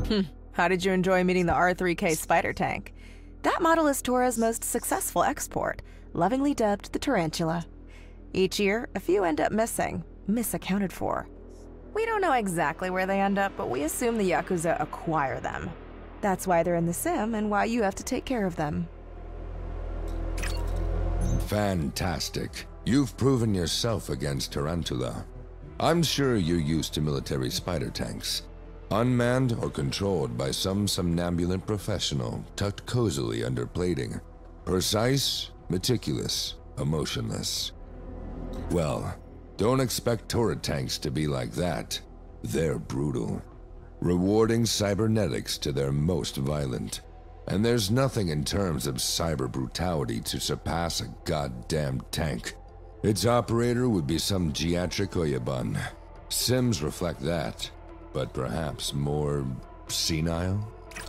How did you enjoy meeting the R3K spider tank? That model is Tora's most successful export, lovingly dubbed the Tarantula. Each year, a few end up missing, misaccounted for. We don't know exactly where they end up, but we assume the Yakuza acquire them. That's why they're in the sim and why you have to take care of them. Fantastic. You've proven yourself against Tarantula. I'm sure you're used to military spider tanks. Unmanned or controlled by some somnambulant professional tucked cozily under plating. Precise, meticulous, emotionless. Well, don't expect turret tanks to be like that. They're brutal. Rewarding cybernetics to their most violent. And there's nothing in terms of cyber brutality to surpass a goddamn tank. Its operator would be some geriatric Oyabun. Sims reflect that, but perhaps more senile?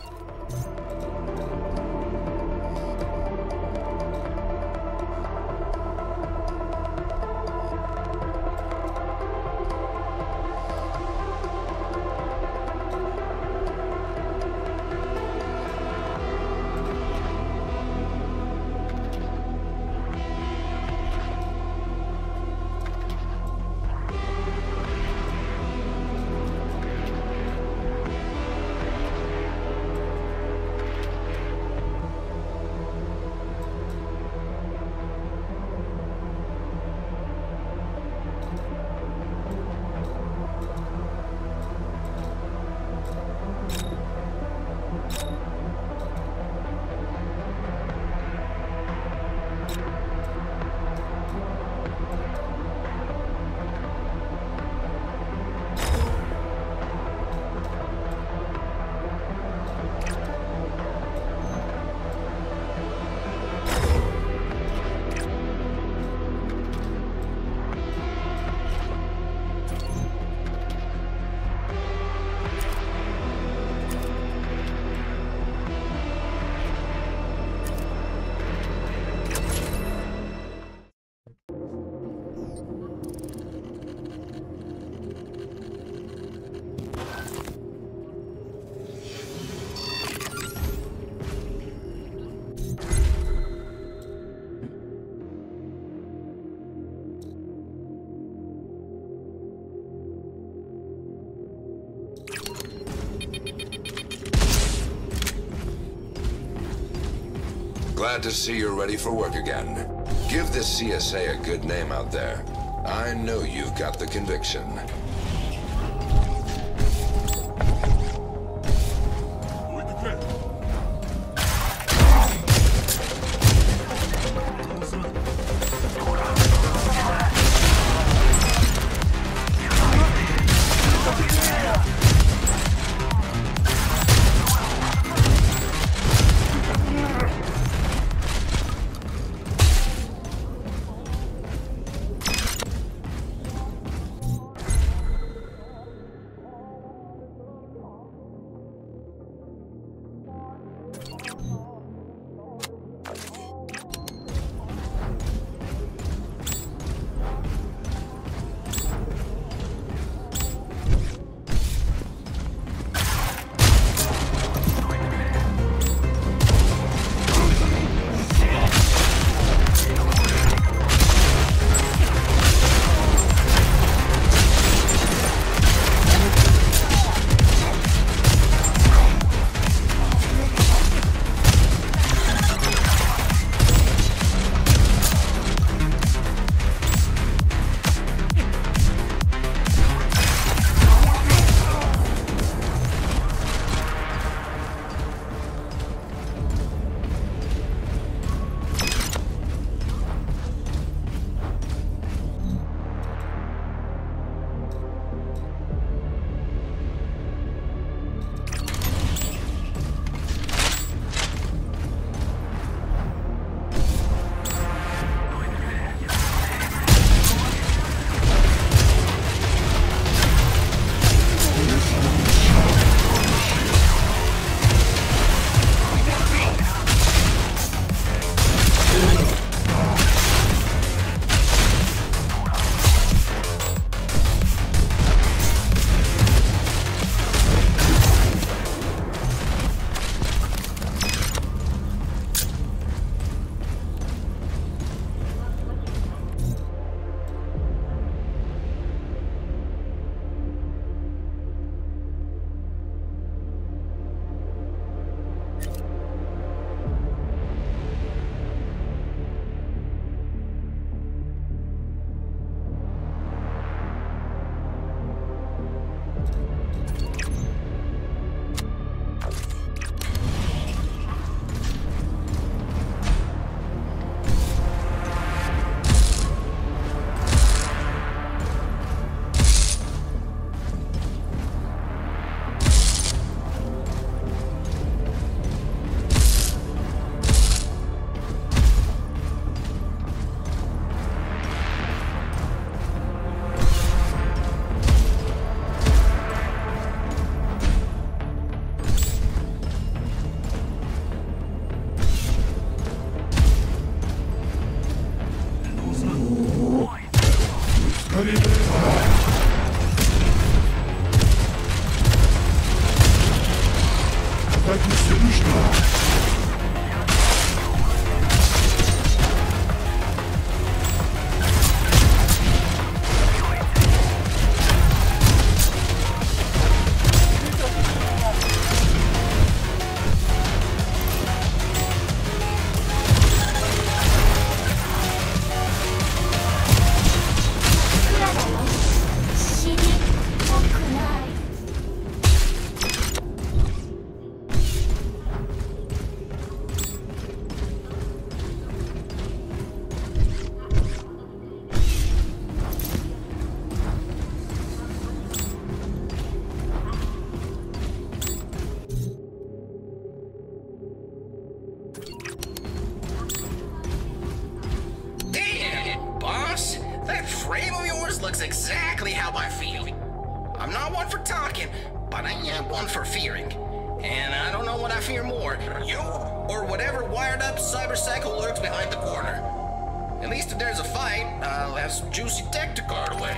Glad to see you're ready for work again. Give this CSA a good name out there. I know you've got the conviction. frame of yours looks exactly how I feel. I'm not one for talking, but I am one for fearing. And I don't know what I fear more, you or whatever wired up cyber psycho lurks behind the corner. At least if there's a fight, I'll have some juicy tech to guard away.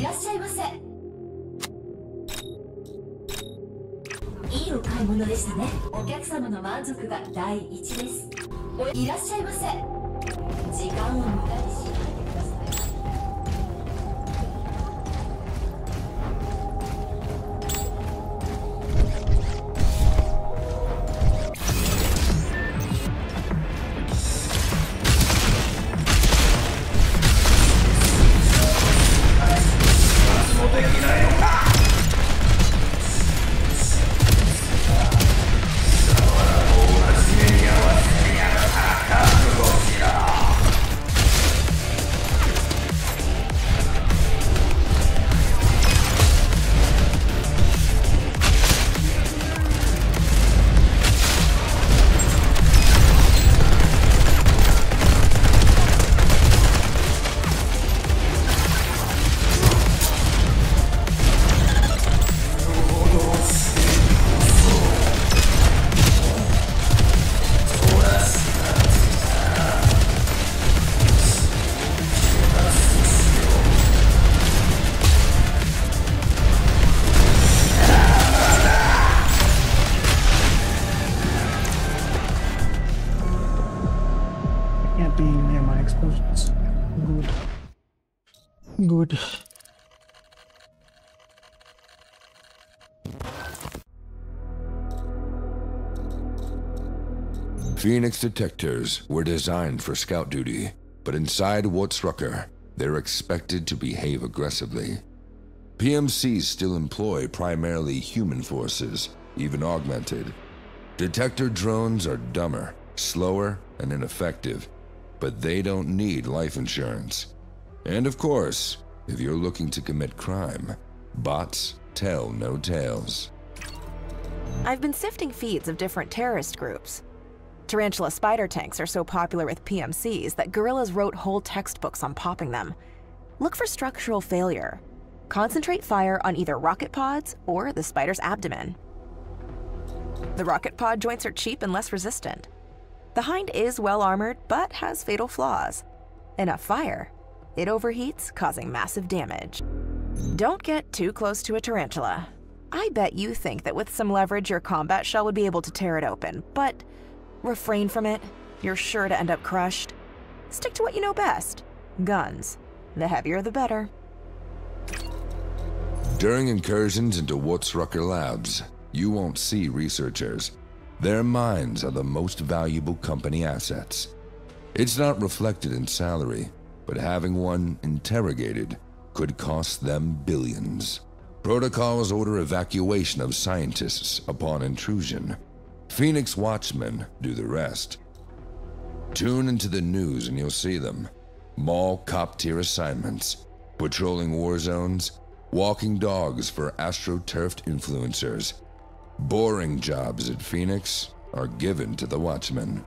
らっしゃいませ。いいお買い物でしたね。お客様の満足が第一です。いらっしゃいませ。時間を無駄にしないでください。 Can't be near my explosions. Good. Phoenix detectors were designed for scout duty, but inside Wurzrucker, they're expected to behave aggressively. PMCs still employ primarily human forces, even augmented. Detector drones are dumber, slower, and ineffective, but they don't need life insurance. And of course, if you're looking to commit crime, bots tell no tales. I've been sifting feeds of different terrorist groups. Tarantula spider tanks are so popular with PMCs that guerrillas wrote whole textbooks on popping them. Look for structural failure. Concentrate fire on either rocket pods or the spider's abdomen. The rocket pod joints are cheap and less resistant. The hind is well armored, but has fatal flaws. Enough fire. It overheats, causing massive damage. Don't get too close to a tarantula. I bet you think that with some leverage your combat shell would be able to tear it open, but refrain from it. You're sure to end up crushed. Stick to what you know best. Guns. The heavier the better. During incursions into Wurzrucker labs, you won't see researchers. Their minds are the most valuable company assets. It's not reflected in salary, but having one interrogated could cost them billions. Protocols order evacuation of scientists upon intrusion. Phoenix Watchmen do the rest. Tune into the news and you'll see them. Mall cop-tier assignments, patrolling war zones, walking dogs for astroturfed influencers. Boring jobs at Phoenix are given to the Watchmen.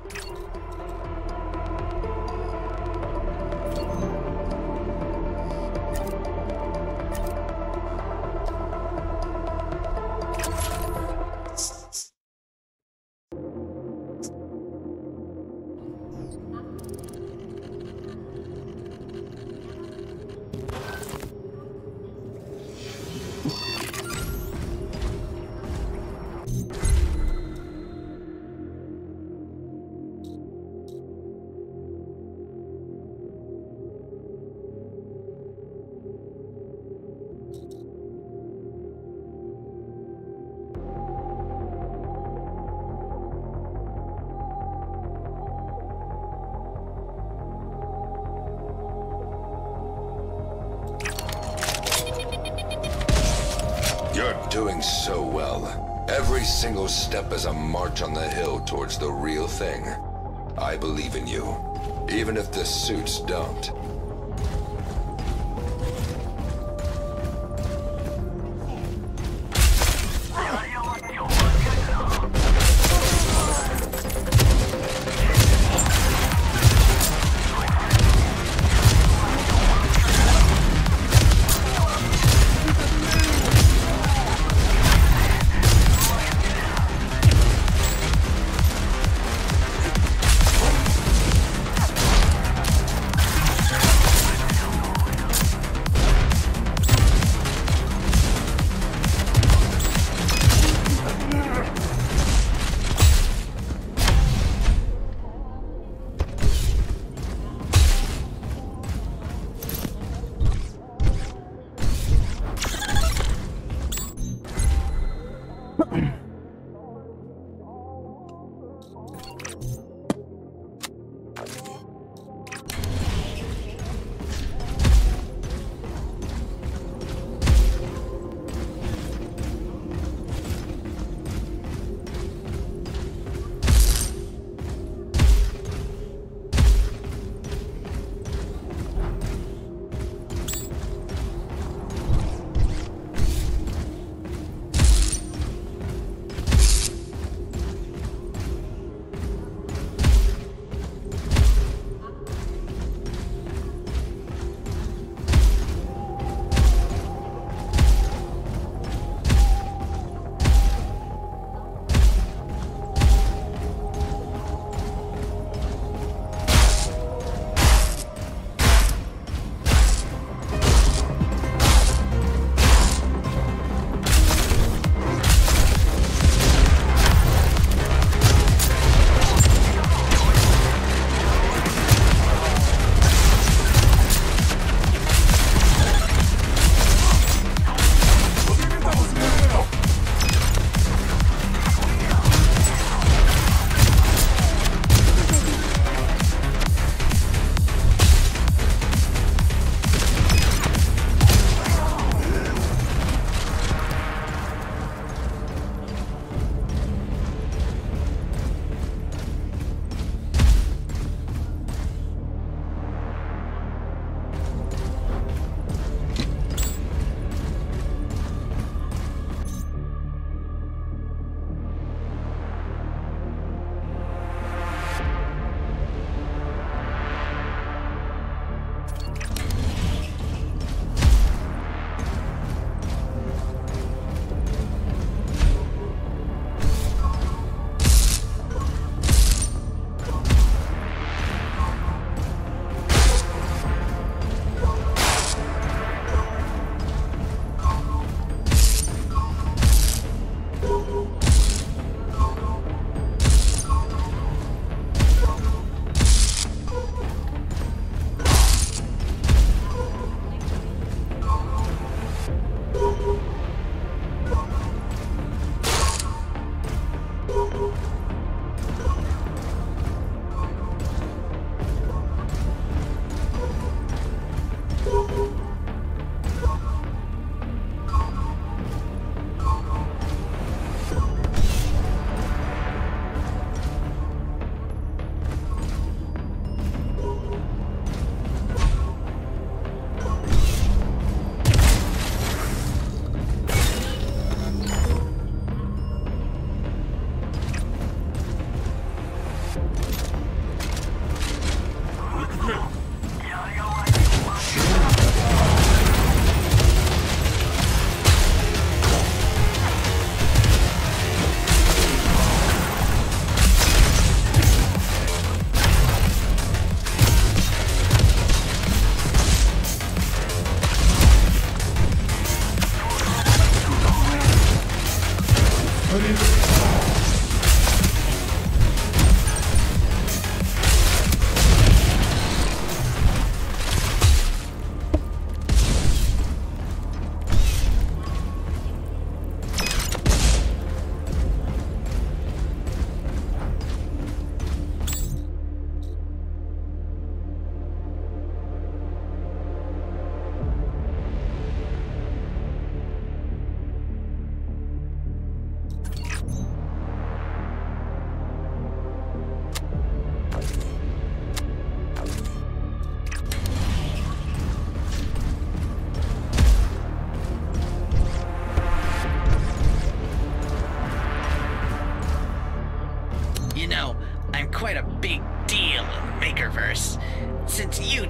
You're doing so well. Every single step is a march on the hill towards the real thing. I believe in you, even if the suits don't.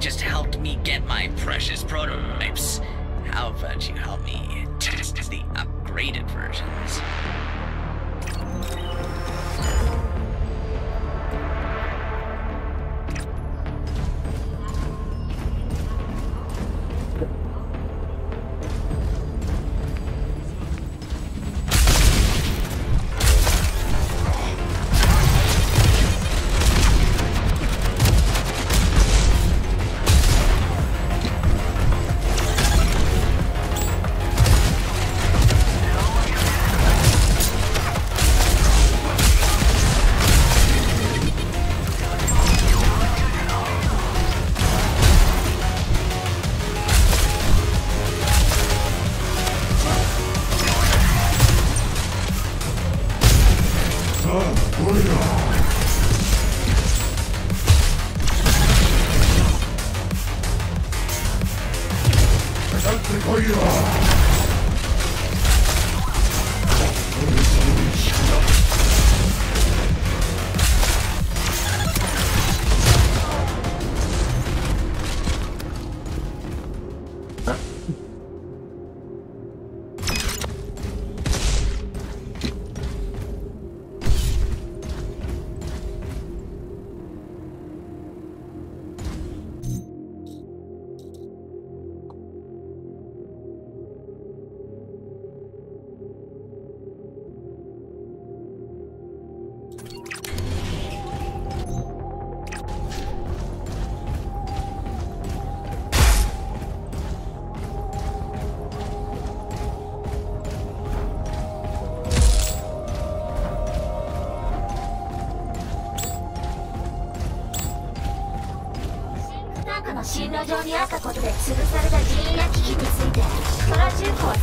just helped me get my precious prototypes. How about you help me test the upgraded versions? 進路上にあったことで潰された人員や機器についてトラ重工は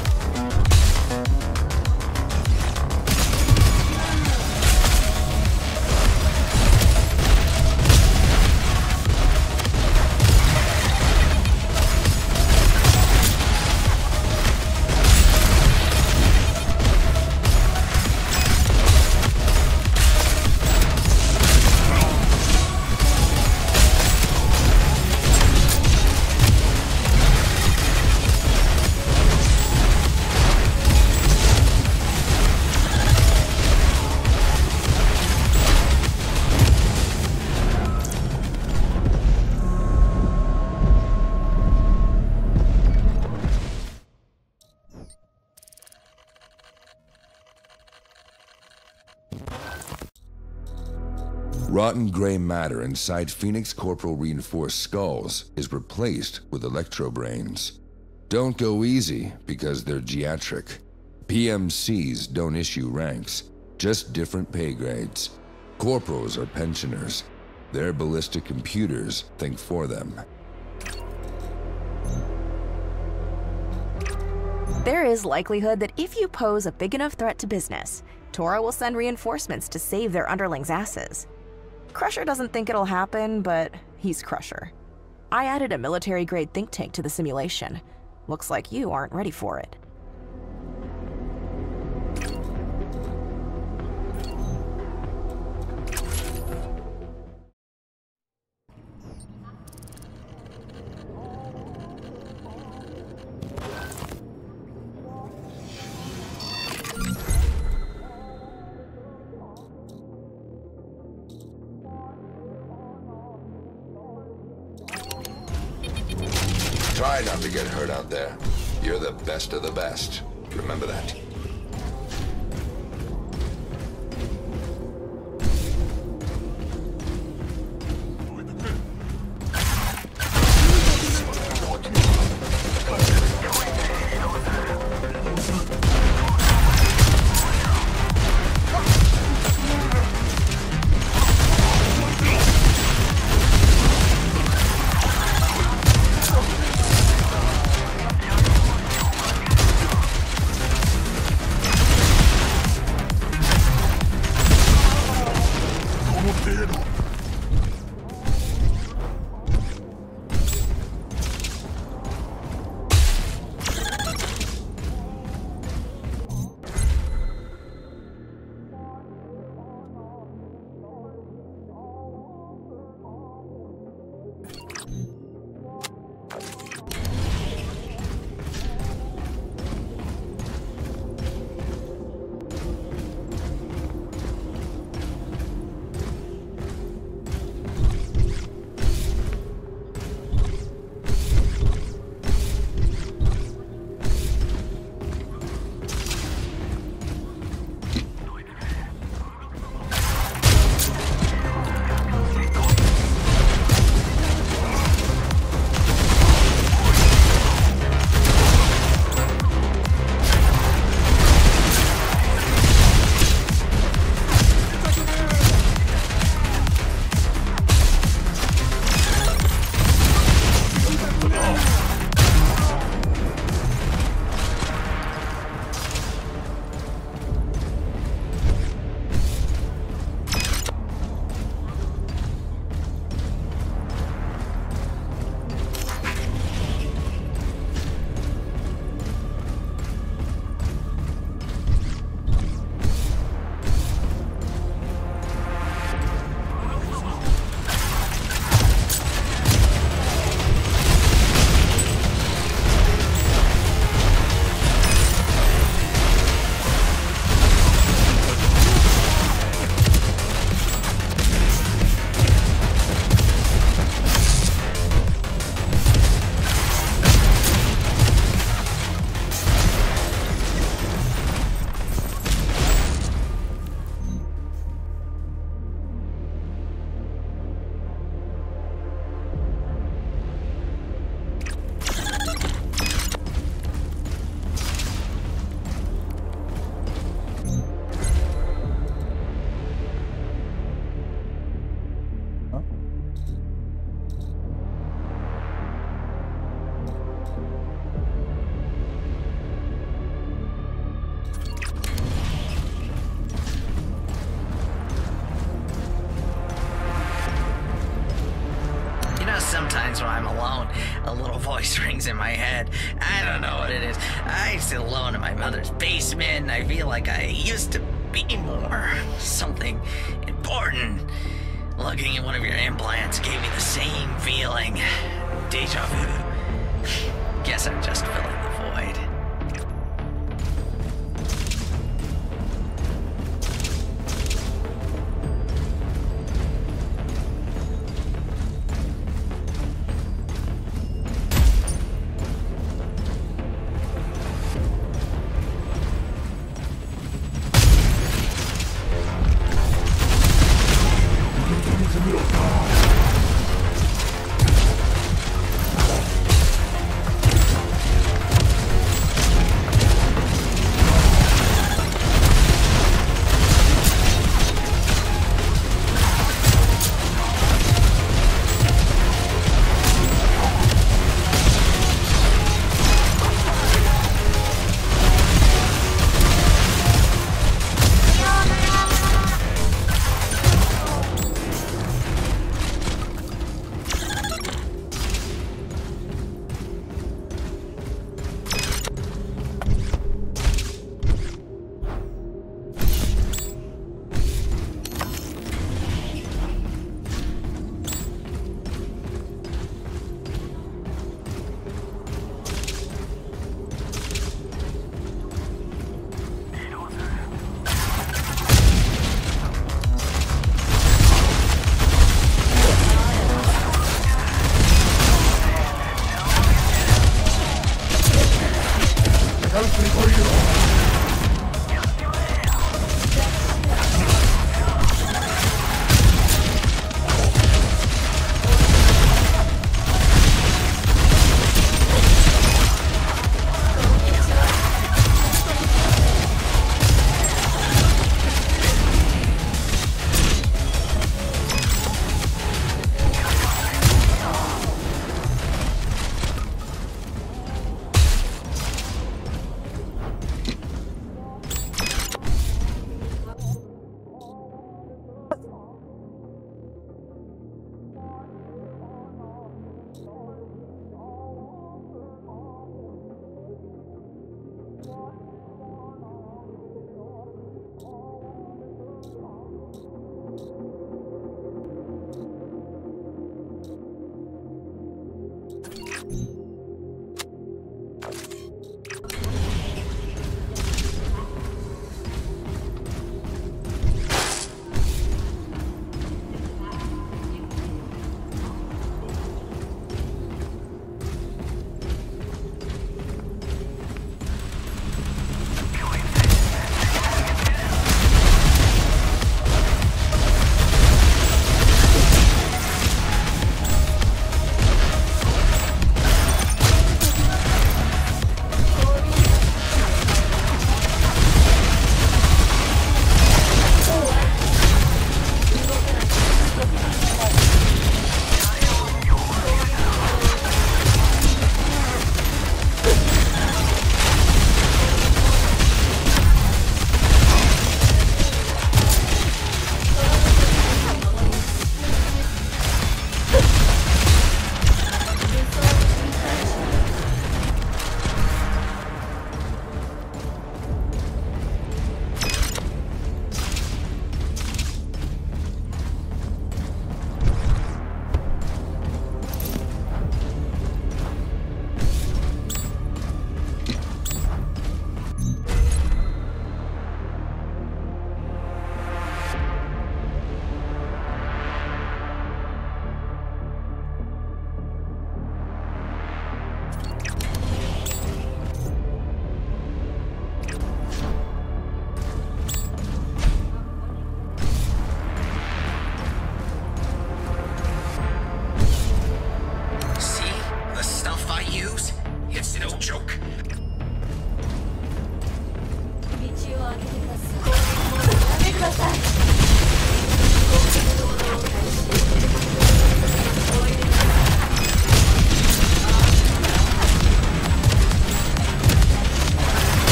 Rotten gray matter inside Phoenix Corporal reinforced skulls is replaced with electrobrains. Don't go easy because they're geatric. PMCs don't issue ranks, just different pay grades. Corporals are pensioners. Their ballistic computers think for them. There is likelihood that if you pose a big enough threat to business, Tora will send reinforcements to save their underlings' asses. Crusher doesn't think it'll happen, but he's Crusher. I added a military-grade think tank to the simulation. Looks like you aren't ready for it. Try not to get hurt out there. You're the best of the best. Remember that. alone, a little voice rings in my head. I don't know what it is. I sit alone in my mother's basement, and I feel like I used to be more. Something important. Looking at one of your implants gave me the same feeling. Deja vu.